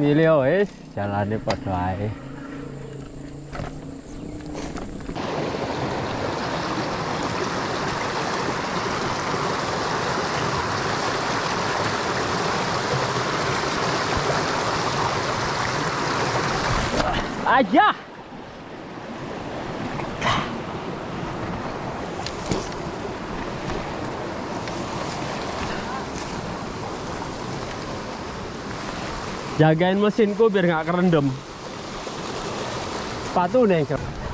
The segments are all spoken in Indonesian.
milih wis jalane padha ae. Aja. Jagain mesinku biar nggak kerendam. Sepatu nih.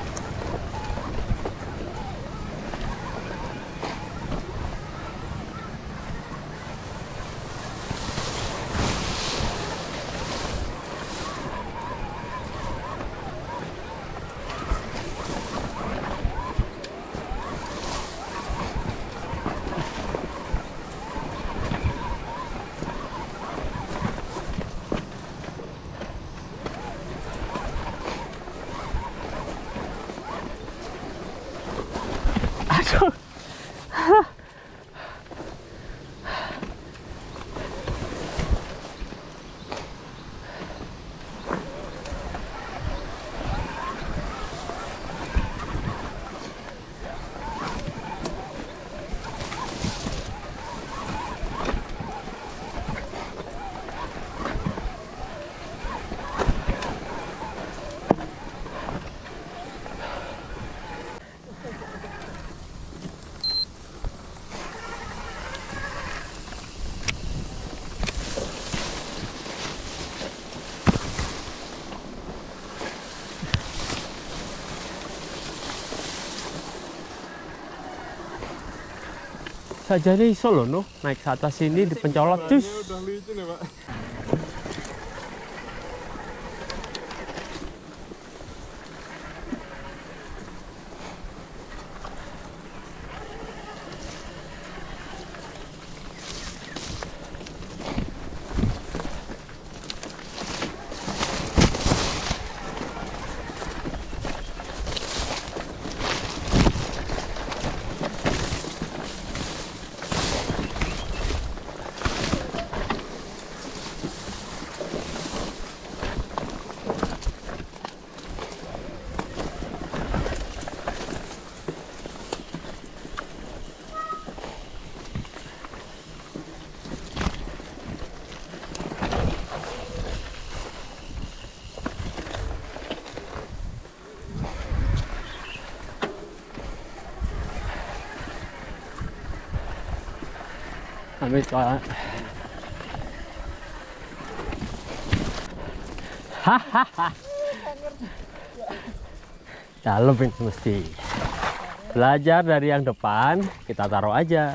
Aduh. Sajane iso lho no, naik ke atas sini dipencolot cus. Udah licin ya, Pak. Amit Pak. Hahaha. Dalam ini mesti. Belajar dari yang depan, kita taruh aja.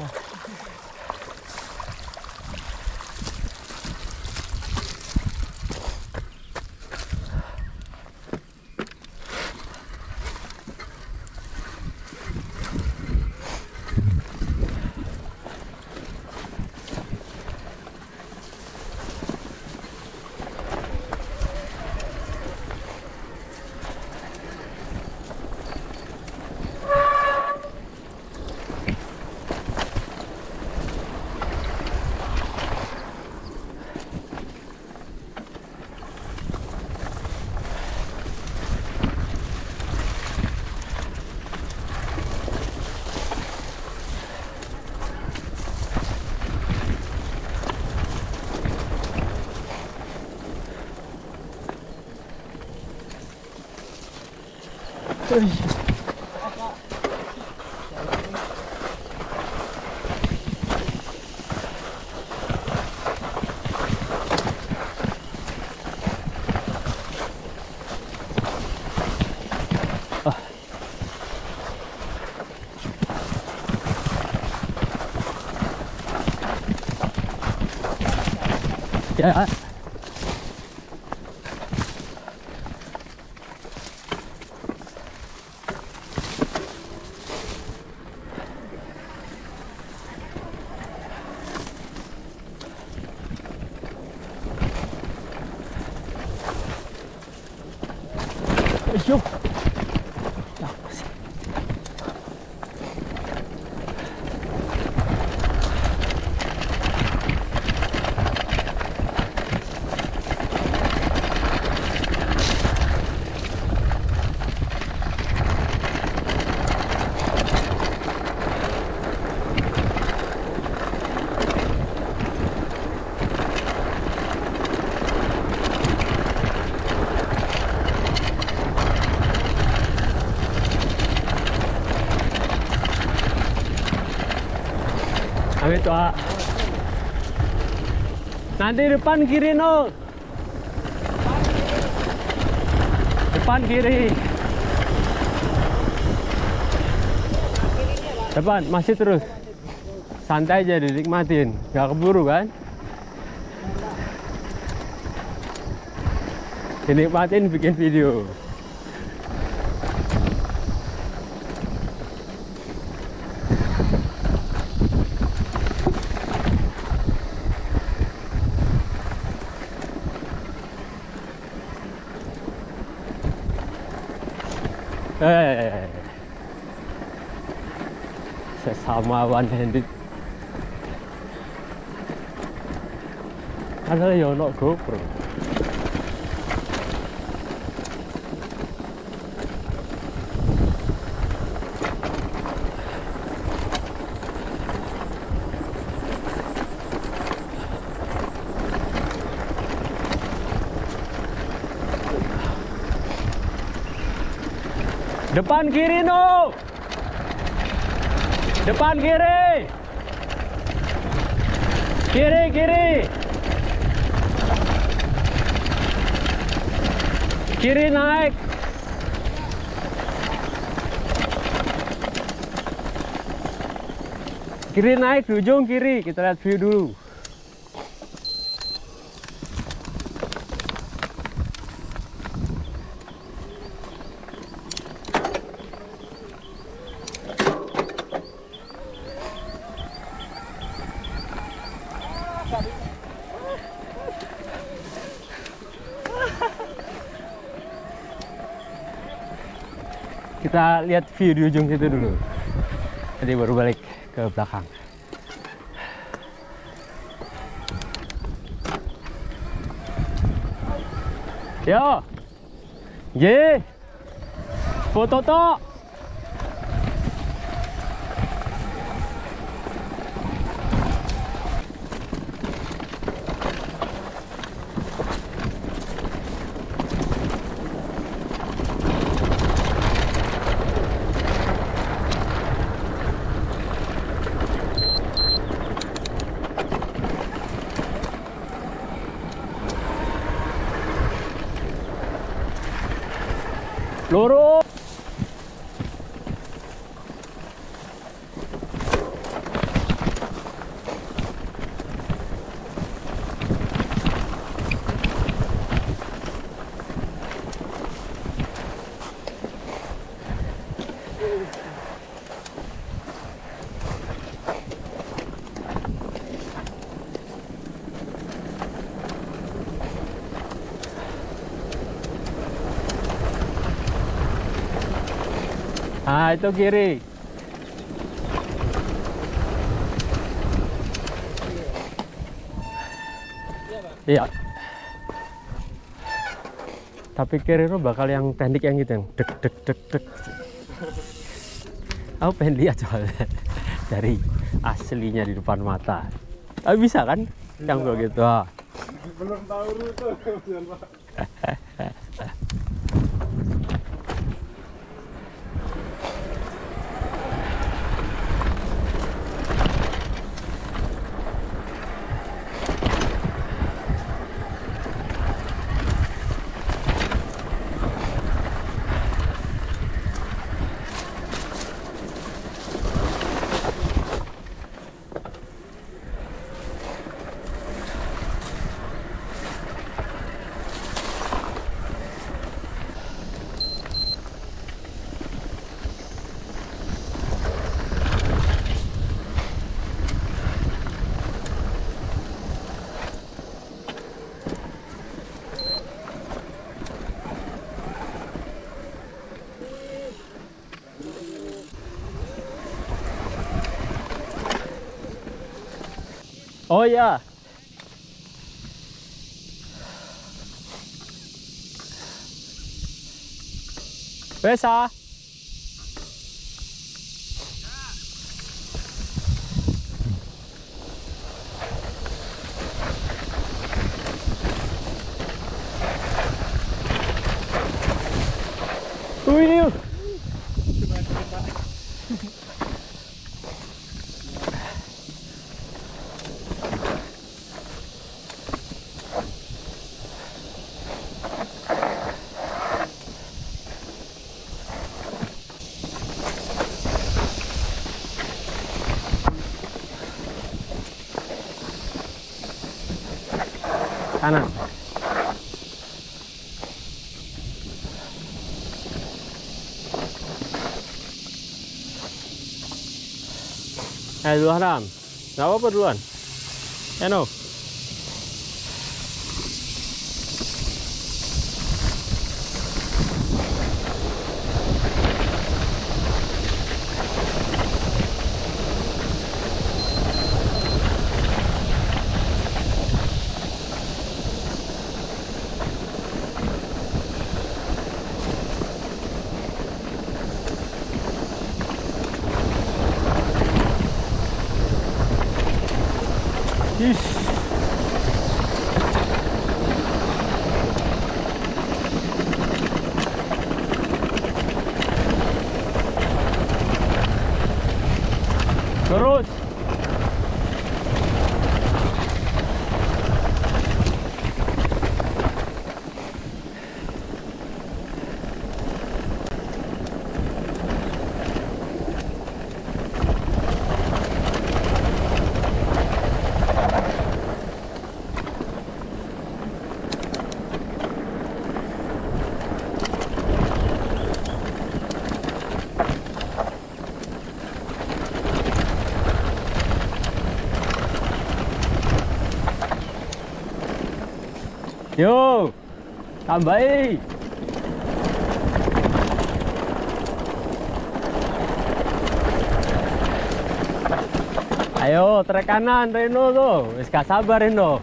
Ya. Yo. itu nanti depan kiri no, depan kiri, depan masih terus santai aja dinikmatin, nggak keburu kan, dinikmatin bikin video. Sesama one handed ada yang no GoPro. Depan kiri no, depan kiri, kiri kiri, kiri naik, kiri naik di ujung kiri, kita lihat view dulu. Kita lihat view di ujung situ dulu. Tadi baru balik ke belakang. Yo, J, foto to. Lurus. Ah, itu kiri. Iya. Tapi kiri itu bakal yang pendek yang gitu, yang dek dek dek dek. Aku pengen lihat soalnya dari aslinya di depan mata. Bisa kan? Yang begitu. Belum tahu rute. Oh ya. Bisa. Wih. kanan. Duluan Ram, nggak apa-apa duluan. Eno. Ish. Terus. Yo, tambahi. Ayo, trek kanan Reno tuh. Wis gak sabar Reno.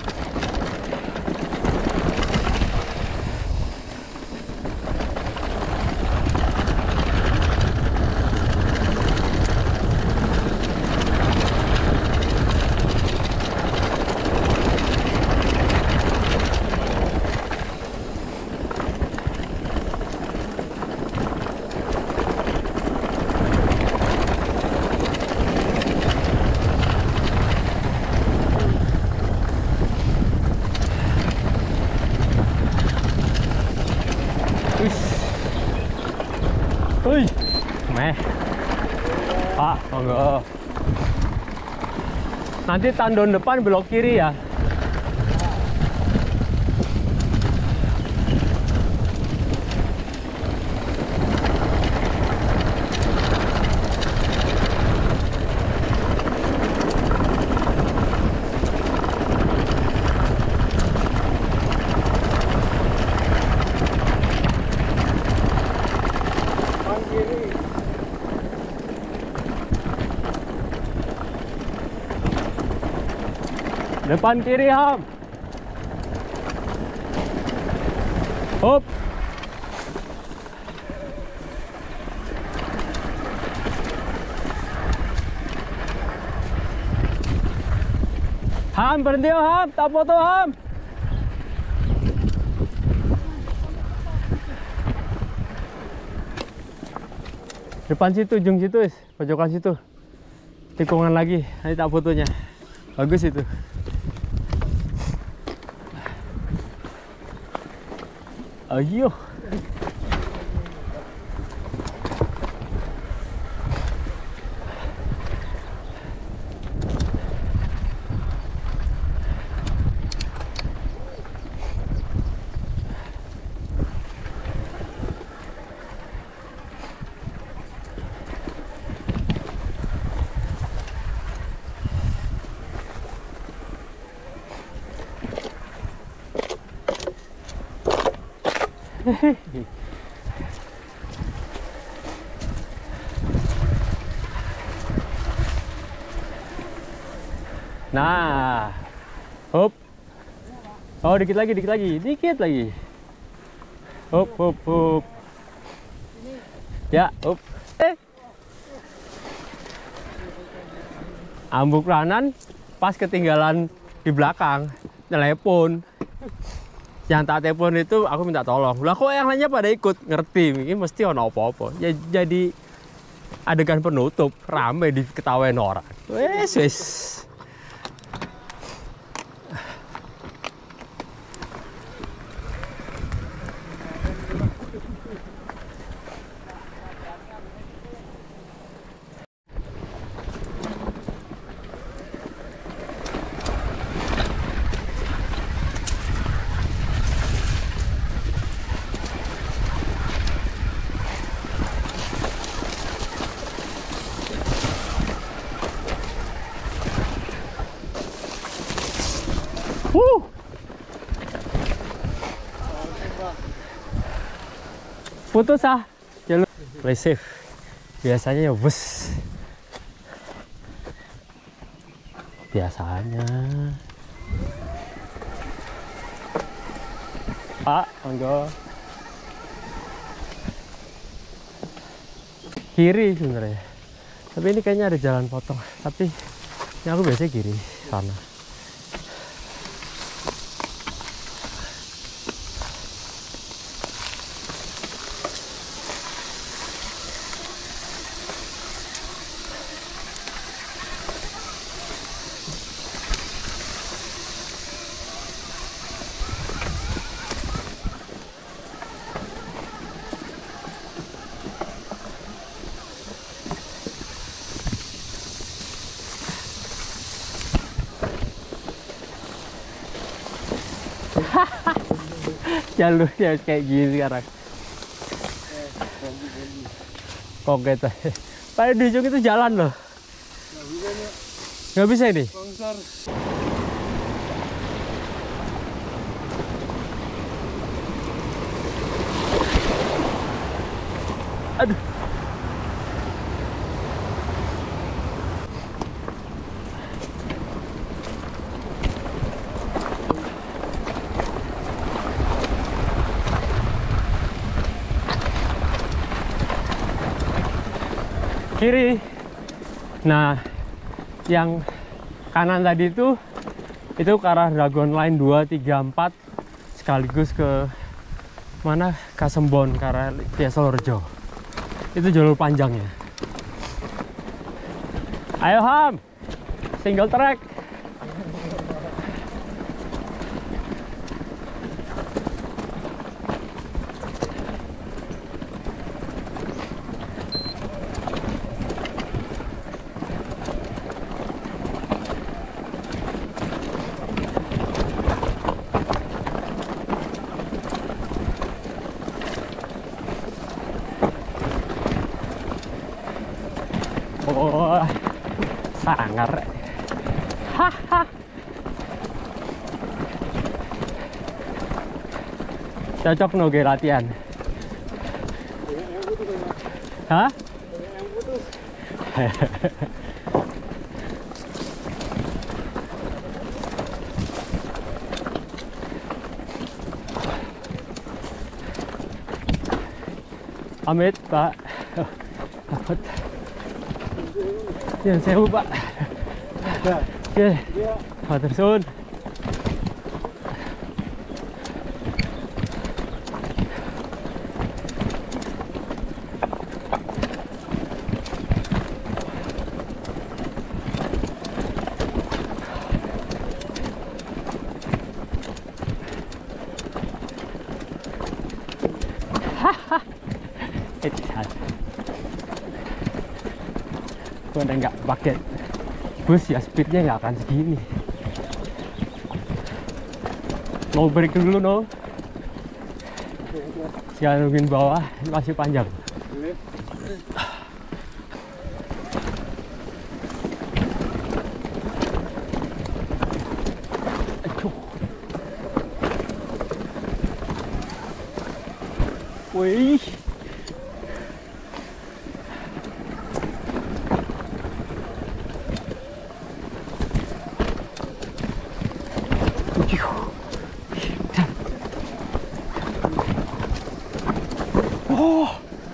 Wih, meh, Pak, monggo. Nanti tandon depan belok kiri ya. Depan kiri Ham. Hop. Ham berhenti Ham, tak foto Ham. Depan situ, ujung situ, pojokan situ. Tikungan lagi, nanti tak fotonya. Bagus itu. Ayo. Nah, hop. Oh, dikit lagi, dikit lagi, dikit lagi. Hop, hop, hop. Ya, hop. Ambuk ranan pas ketinggalan di belakang, telepon. Yang tak telepon itu aku minta tolong. Lah kok yang lainnya pada ikut, ngerti, ini mesti ono apa-apa. Ya, jadi adegan penutup, rame diketawain orang. Wes, wes. Putus ah. Jalur. Play safe. Biasanya ya bus. Biasanya. Pak, monggo. Kiri sebenarnya. Tapi ini kayaknya ada jalan potong. Tapi ini aku biasanya kiri sana. Jalurnya kayak gini sekarang. Konkret aja. Pada di ujung itu jalan loh. Nggak bisa ini. Longsor. Aduh. Kiri. Nah, yang kanan tadi itu ke arah Dragon Line 2, 3, 4 sekaligus ke mana? Kasembon, ke arah Tesolorjo. Itu jalur panjangnya. Ayo Ham, single track. Oh, sangar. Haha. Cocok noge latihan. Hah? Amit, Pak. Takut. Ya, sewu, Pak. Oke. Matur suwun. Gue udah nggak pakai bus ya, speednya nggak akan segini. Mau break dulu no. Jangan nungguin bawah, masih panjang. Aduh. Wih. Oh.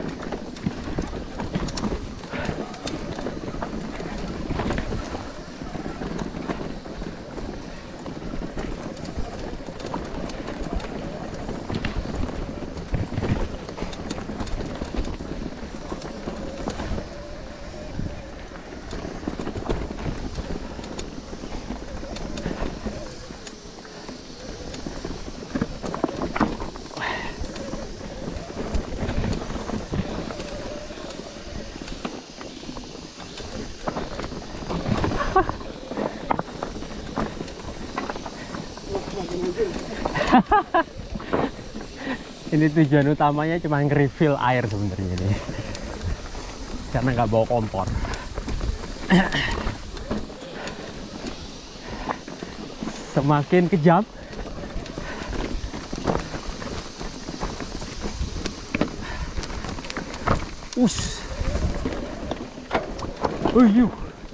Ini tujuan utamanya cuma nge-refill air sebenarnya nih, karena nggak bawa kompor. Semakin kejam Us. Uyuh.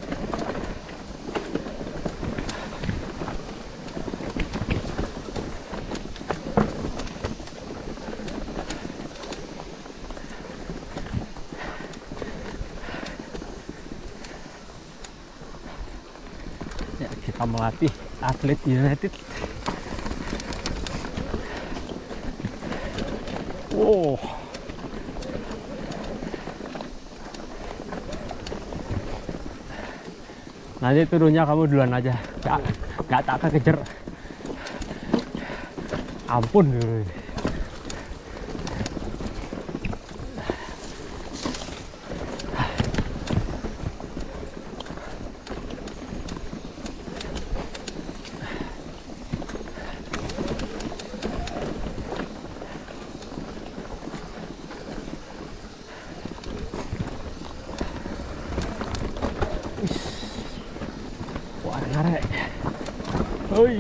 Ya, kita melatih atlet United. Wow. Nanti turunnya kamu duluan aja, gak tak kekejar. Ampun. Wah, ngarek. Oi.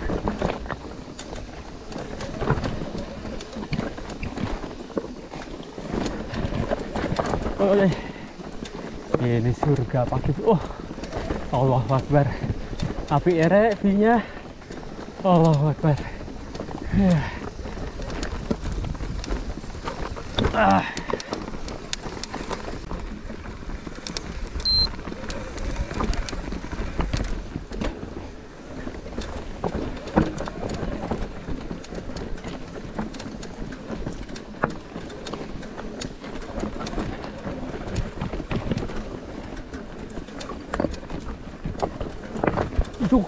Oke. Ini surga pagi. Oh, Allahu Akbar. Api erek view-nya. Allahu Akbar. Ah. Aduh.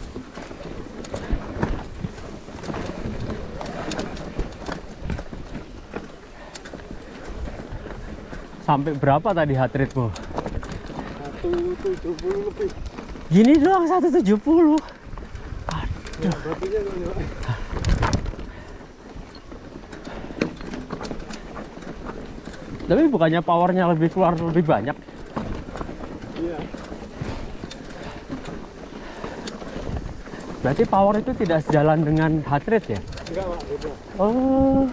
Sampai berapa tadi heart rate-mu? 170 lebih. Gini doang 170. Ya, berarti Tapi bukannya powernya lebih keluar lebih banyak? iya. Berarti power itu tidak sejalan dengan heart rate ya? Enggak, Pak, beda. Oh.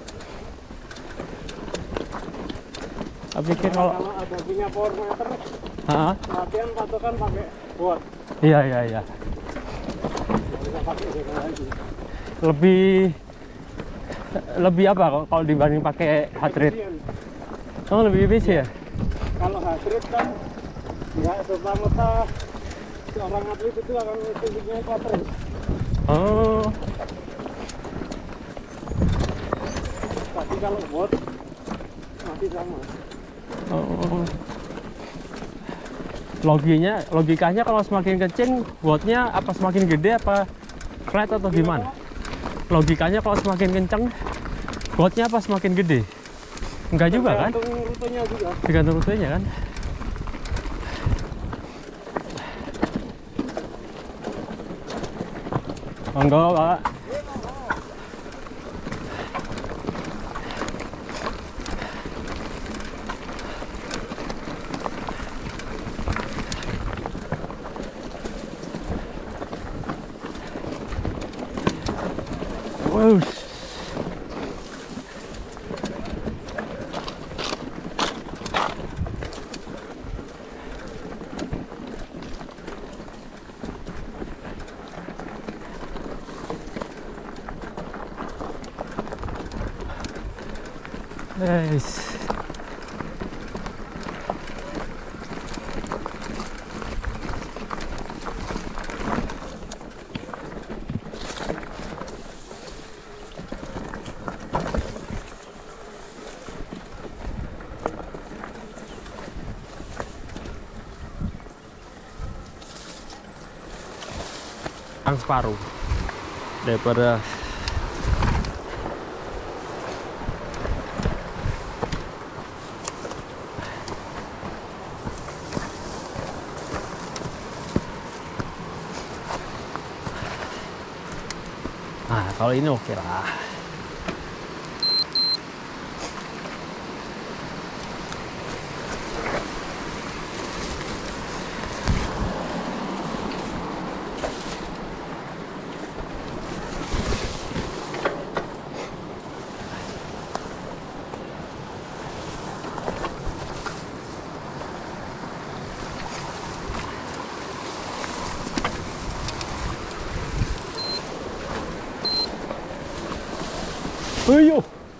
Aku pikir Kalau kalau ada punya power meter, latihan patokan pakai watt. iya. Nggak bisa pakai beda lagi. Lebih apa kalau dibanding pakai heart rate? Efisien. Oh, lebih efisien ya? Kalau heart rate kan nggak serta-merta seorang atlet itu akan fisiknya kuat terus. Oh. Tapi kalau watt masih sama. Oh. Logikanya kalau semakin kecil wattnya apa semakin gede apa flat atau gimana? Logikanya kalau semakin kencang wattnya apa semakin gede? Enggak juga kan? Tergantung rutenya juga. Tergantung rutenya kan? Monggo, Pak. Wush. Nice. Ang separuh daripada kalau ini oke lah. Ayo.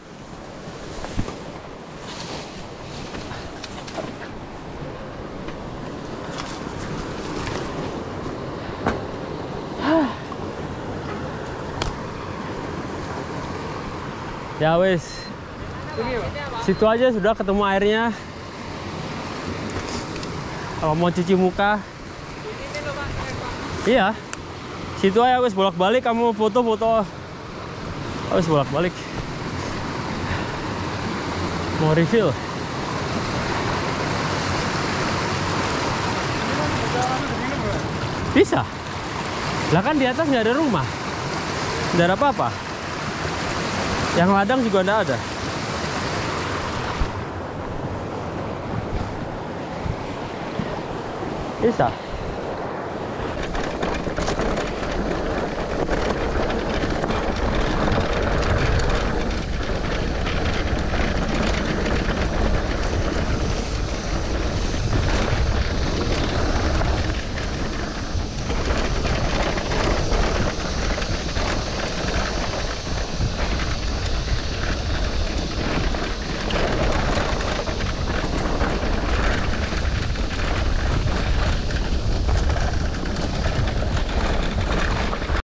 Ya wes, situ aja sudah ketemu airnya. Kalau mau cuci muka, iya, situ aja wes bolak-balik. Kamu foto-foto, wes bolak-balik. Mau refill? Bisa. Lah kan di atas nggak ada rumah, nggak ada apa-apa. Yang ladang juga nggak ada. Bisa.